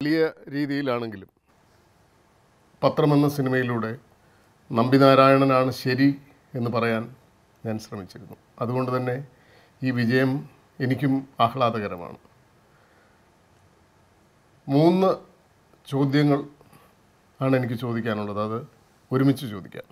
വലിയ രീതിയിലാണെങ്കിലും പത്രമെന്ന സിനിമയിലൂടെ നമ്പിനാരായണനാണ് ശരി എന്ന് പറയാൻ ഞാൻ ശ്രമിച്ചിരുന്നു. അതുകൊണ്ട് തന്നെ ഈ വിജയം എനിക്കും ആഹ്ലാദകരമാണ്. 3 ചോദ്യങ്ങൾ ആണ് എനിക്ക് ചോദിക്കാനുള്ളത്. അത് ഒരുമിച്ച് ചോദിക്കാം.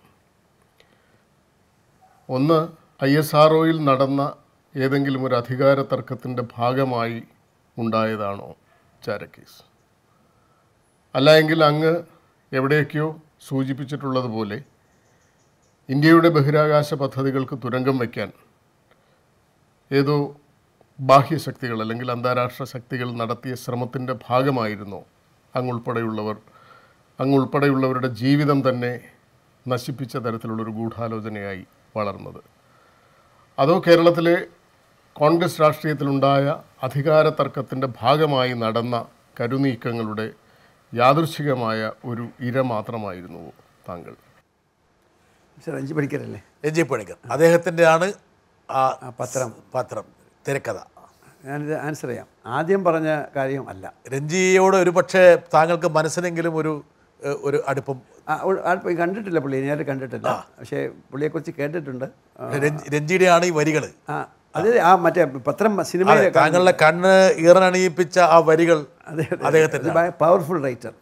ഒന്ന്, ISROയിൽ നടന്ന ഏതെങ്കിലും ഒരു അധികാര തർക്കത്തിൻ്റെ ഭാഗമായി ഉണ്ടായതാണോ ചാരക്കേസ്? അല്ലായെങ്കിൽ അങ്ങ് എവിടെയൊക്കെയോ സൂചിപ്പിച്ചിട്ടുള്ളതുപോലെ ഇന്ത്യയുടെ ബഹിരാകാശ പദ്ധതികൾക്ക് തുരങ്കം വയ്ക്കാൻ ഏതോ ബാഹ്യശക്തികൾ അല്ലെങ്കിൽ അന്താരാഷ്ട്ര ശക്തികൾ നടത്തിയ ശ്രമത്തിൻ്റെ ഭാഗമായിരുന്നോ അങ്ങുൾപ്പെടെയുള്ളവരുടെ ജീവിതം തന്നെ നശിപ്പിച്ച തരത്തിലുള്ളൊരു ഗൂഢാലോചനയായി വളർന്നത്? അതോ കേരളത്തിലെ കോൺഗ്രസ് രാഷ്ട്രീയത്തിലുണ്ടായ അധികാര തർക്കത്തിൻ്റെ ഭാഗമായി നടന്ന കരുനീക്കങ്ങളുടെ യാദൃച്ഛികമായ ഒരു ഇര മാത്രമായിരുന്നുവോ താങ്കൾ? രഞ്ജി പണിക്കരല്ലേ? രഞ്ജി പണിക്കർ അദ്ദേഹത്തിൻ്റെ ആണ് പത്രം തിരക്കഥ. ഞാനിത് ആൻസർ ചെയ്യാം. ആദ്യം പറഞ്ഞ കാര്യം അല്ല. രഞ്ജിയോട് ഒരു പക്ഷേ താങ്കൾക്ക് മനസ്സിനെങ്കിലും ഒരു അടുപ്പം കണ്ടിട്ടില്ല, പുള്ളി നേരിട്ട് കണ്ടിട്ടില്ല, പക്ഷേ പുള്ളിയെക്കുറിച്ച് കേട്ടിട്ടുണ്ട്. രഞ്ജിയുടെയാണ് ഈ വരികൾ. അത് മറ്റേ പത്രം സിനിമ താങ്കളുടെ കണ്ണ് ഈറനണിയിപ്പിച്ച ആ വരികൾ അദ്ദേഹത്തിൻ്റെ പവർഫുൾ റൈറ്റർ.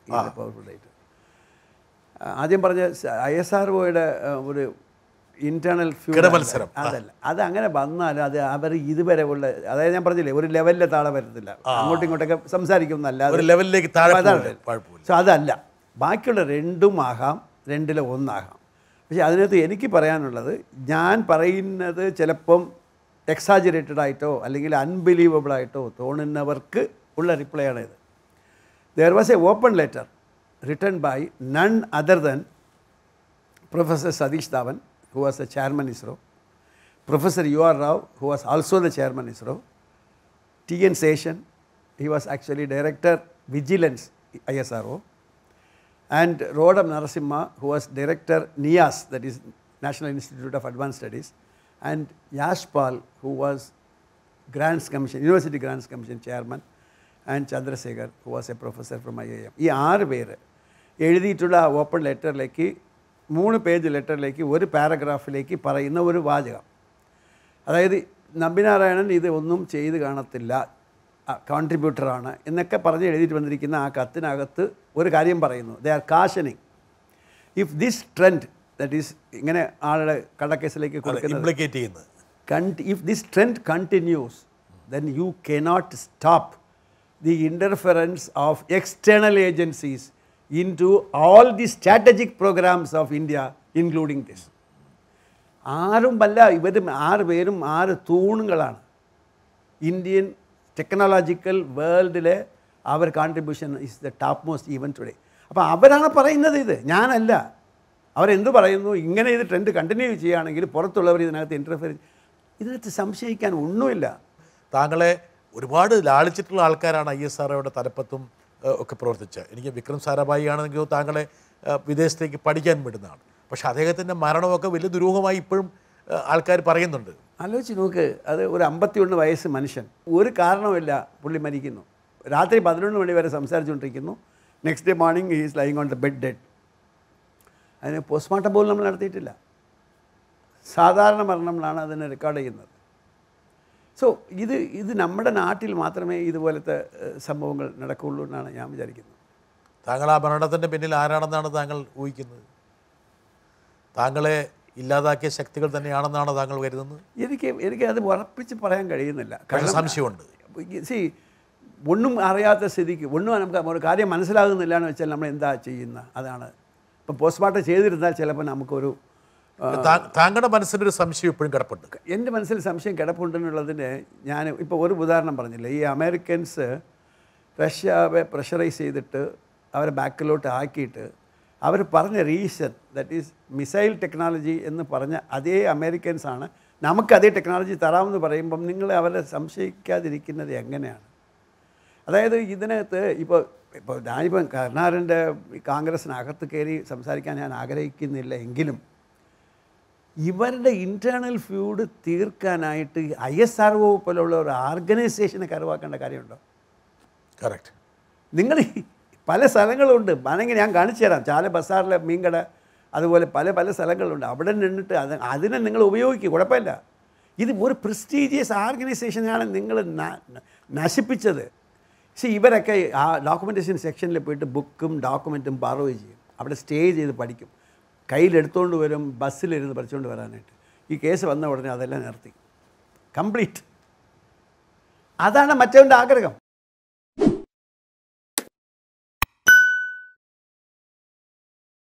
ആദ്യം പറഞ്ഞ ISROയുടെ ഒരു ഇന്റേണൽ മത്സരം അതല്ല, അത് അങ്ങനെ വന്നാലും അത് അവർ ഇതുവരെ ഉള്ള, അതായത് ഞാൻ പറഞ്ഞില്ലേ ഒരു ലെവലിലെ താഴെ വരത്തില്ല, അങ്ങോട്ടും ഇങ്ങോട്ടൊക്കെ സംസാരിക്കുന്നല്ല, ഒരു ലെവലിലേക്ക് താഴെ. സോ അതല്ല, ബാക്കിയുള്ള 2ഉം ആകാം, 2ലെ 1 ആകാം. പക്ഷേ അതിനകത്ത് എനിക്ക് പറയാനുള്ളത്, ഞാൻ പറയുന്നത് ചിലപ്പം എക്സാജറേറ്റഡ് ആയിട്ടോ അല്ലെങ്കിൽ അൺബിലീവബിൾ ആയിട്ടോ തോന്നുന്നവർക്ക് ഉള്ള റിപ്ലൈ ആണിത്. There was a open letter written by none other than Professor Satish Dhawan, who was the chairman ISRO, Professor U.R. Rao, who was also the chairman ISRO, T.N. Seshan, he was actually director vigilance ISRO, and Rodam Narasimha, who was director NIAS, that is National Institute of Advanced Studies, and Yashpal, who was Grants Commission, University Grants Commission chairman, and Chandrasekhar, who was a professor from IIM. ഈ 6 പേര് എഴുതിയിട്ടുള്ള open ലെറ്ററിലേക്ക് 3 page ലെറ്ററിലേക്ക് ഒരു പാരഗ്രാഫിലേക്ക് പറയുന്ന ഒരു വാചകം, അതായത് നമ്പിനാരായണൻ ഇത് ഒന്നും ചെയ്ത് കാണത്തില്ല, കോൺട്രിബ്യൂട്ടറാണ് എന്നൊക്കെ പറഞ്ഞ് എഴുതിയിട്ട് വന്നിരിക്കുന്ന ആ കത്തിനകത്ത് ഒരു കാര്യം പറയുന്നു. They are cautioning if this trend, that is ഇങ്ങനെ ആളുടെ കള്ളക്കേസിലേക്ക് കൊടുക്കുന്നത്, if this trend continues then you cannot stop the interference of external agencies into all the strategic programs of India, including this. ആരുമല്ല, ഇവരും 6 പേരും 6 തൂണുകളാണ് ഇന്ത്യൻ ടെക്നോളജിക്കൽ വേൾഡിലെ. അവർ contribution is the top most even today. അപ്പോൾ അവരാണ് പറയുന്നത്, ഇത് ഞാനല്ല. അവരെന്ത് പറയുന്നു, ഇങ്ങനെ ഇത് ട്രെൻഡ് കണ്ടിന്യൂ ചെയ്യുകയാണെങ്കിൽ പുറത്തുള്ളവർ ഇതിനകത്ത് ഇൻ്റർഫിയർ, ഇതിനകത്ത് സംശയിക്കാൻ ഒന്നുമില്ല. താങ്കളെ ഒരുപാട് ലാളിച്ചിട്ടുള്ള ആൾക്കാരാണ് ISROയുടെ തലപ്പത്തും ഒക്കെ പ്രവർത്തിച്ചത്. എനിക്ക് വിക്രം സാരാഭായി ആണെന്നെങ്കിൽ താങ്കളെ വിദേശത്തേക്ക് പഠിക്കാൻ വിടുന്നതാണ്. പക്ഷേ അദ്ദേഹത്തിൻ്റെ മരണമൊക്കെ വലിയ ദുരൂഹമായി ഇപ്പോഴും ആൾക്കാർ പറയുന്നുണ്ട്. ആലോചിച്ച് നോക്ക്, അത് ഒരു 51 വയസ്സ് മനുഷ്യൻ, ഒരു കാരണവുമില്ല പുള്ളി മരിക്കുന്നു. രാത്രി 11 മണി വരെ സംസാരിച്ചുകൊണ്ടിരിക്കുന്നു. Next day morning he is lying on the bed dead. അതിന് പോസ്റ്റ്മോർട്ടം പോലും നമ്മൾ നടത്തിയിട്ടില്ല. സാധാരണ മരണങ്ങളാണ് അതിനെ റെക്കോർഡ് ചെയ്യുന്നത്. സോ ഇത് നമ്മുടെ നാട്ടിൽ മാത്രമേ ഇതുപോലത്തെ സംഭവങ്ങൾ നടക്കുകയുള്ളൂ എന്നാണ് ഞാൻ വിചാരിക്കുന്നത്. താങ്കൾ ആ മരണത്തിൻ്റെ പിന്നിൽ ആരാണെന്നാണ് താങ്കൾ ഊഹിക്കുന്നത്? താങ്കളെ ഇല്ലാതാക്കിയ ശക്തികൾ തന്നെയാണെന്നാണ് താങ്കൾ കരുതുന്നത്? എനിക്ക് അത് ഉറപ്പിച്ച് പറയാൻ കഴിയുന്നില്ല. കാരണം സംശയമുണ്ട്. ഒന്നും അറിയാത്ത സ്ഥിതിക്ക് നമുക്ക് ഒരു കാര്യം മനസ്സിലാകുന്നില്ല എന്ന് വെച്ചാൽ നമ്മൾ എന്താ ചെയ്യുന്നത്? അതാണ് ഇപ്പം പോസ്റ്റ്മോർട്ടം ചെയ്തിരുന്നാൽ ചിലപ്പോൾ നമുക്കൊരു താങ്കളുടെ മനസ്സിലൊരു സംശയം ഇപ്പോഴും കിടപ്പുണ്ട്. എൻ്റെ മനസ്സിൽ സംശയം കിടപ്പുണ്ടെന്നുള്ളതിന് ഞാൻ ഇപ്പോൾ ഒരു ഉദാഹരണം പറഞ്ഞില്ലേ. ഈ അമേരിക്കൻസ് റഷ്യയെ പ്രഷറൈസ് ചെയ്തിട്ട് അവരെ ബാക്കിലോട്ട് ആക്കിയിട്ട് അവർ പറഞ്ഞ reason, that is missile technology എന്ന് പറഞ്ഞ അതേ അമേരിക്കൻസാണ് നമുക്ക് അതേ ടെക്നോളജി തരാമെന്ന് പറയുമ്പം നിങ്ങൾ അവരെ സംശയിക്കാതിരിക്കുന്നത് എങ്ങനെയാണ്? അതായത് ഇതിനകത്ത് ഞാനിപ്പം കരുണാകരൻ്റെ കോൺഗ്രസിനകത്ത് കയറി സംസാരിക്കാൻ ഞാൻ ആഗ്രഹിക്കുന്നില്ല എങ്കിലും ഇവരുടെ ഇൻറ്റേർണൽ ഫ്യൂഡ് തീർക്കാനായിട്ട് ISRO പോലുള്ള ഒരു ഓർഗനൈസേഷനെ കരുവാക്കേണ്ട കാര്യമുണ്ടോ? കറക്റ്റ്. നിങ്ങൾ പല സ്ഥലങ്ങളുണ്ട്, വേണമെങ്കിൽ ഞാൻ കാണിച്ചു തരാം. ചാല ബസാറിലെ മീൻകട, അതുപോലെ പല പല സ്ഥലങ്ങളുണ്ട്. അവിടെ നിന്നിട്ട് അതിനെ നിങ്ങൾ ഉപയോഗിക്കുക, കുഴപ്പമില്ല. ഇത് ഒരു പ്രസ്റ്റീജിയസ് ഓർഗനൈസേഷനാണ് നിങ്ങൾ നശിപ്പിച്ചത്. പക്ഷേ ഇവരൊക്കെ ആ ഡോക്യുമെൻറ്റേഷൻ സെക്ഷനിൽ പോയിട്ട് ബുക്കും ഡോക്യുമെൻറ്റും ബറോ ചെയ്യും, അവിടെ സ്റ്റേ ചെയ്ത് പഠിക്കും, കയ്യിലെടുത്തുകൊണ്ട് വരും, ബസ്സിലിരുന്ന് പഠിച്ചുകൊണ്ട് വരാനായിട്ട്. ഈ കേസ് വന്ന ഉടനെ അതെല്ലാം നിർത്തി, കംപ്ലീറ്റ്. അതാണ് മറ്റവൻ്റെ ആഗ്രഹം.